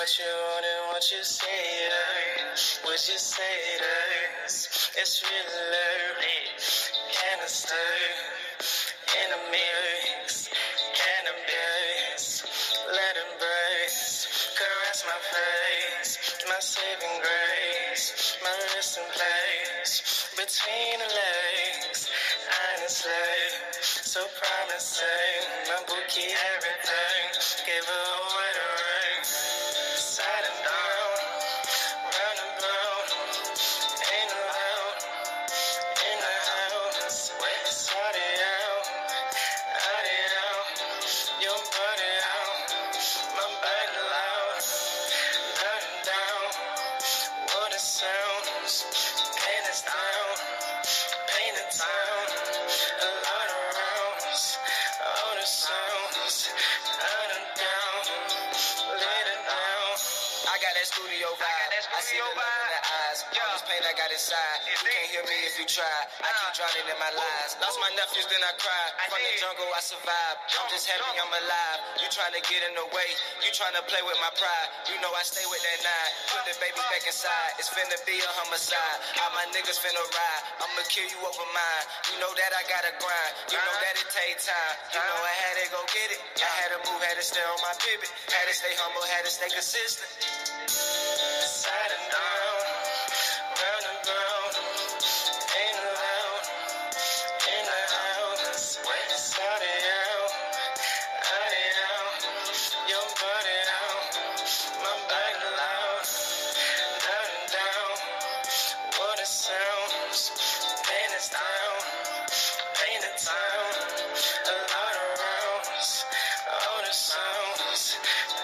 what you want and what you say, what you say to us. It's really lovely. Canister in a mix. Cannabis, let it burst. Caress my face, my saving grace. My resting place between the legs. Honestly, so promising. My bookie, everything. Gave her away the ring. Side and down, round and round. Ain't allowed in the house. Sorry out, your body out. My body loud, nothing down. What it sounds, paint is down, paint the town. A lot of rounds, all the sounds, out and down, laid it down. I got that studio vibe, I see the love in the eyes. All this pain I got inside, you can't hear me if you try. I keep drowning in my lies. Lost my nephews, then I cried. From the jungle, I survived. I'm just happy I'm alive. You trying to get in the way, you trying to play with my pride. You know I stay with that nine. Put the baby back inside. It's finna be a homicide. All my niggas finna ride. I'ma kill you over mine. You know that I gotta grind. You know that it take time. You know I had to go get it. I had to move, had to stay on my pivot. Had to stay humble, had to stay consistent. Side and down, round and round. Ain't allowed in the house. Sorry out, your body out. My back loud, nothing down. What it sounds, pain is down, paint the town. A lot of rounds, all the sounds.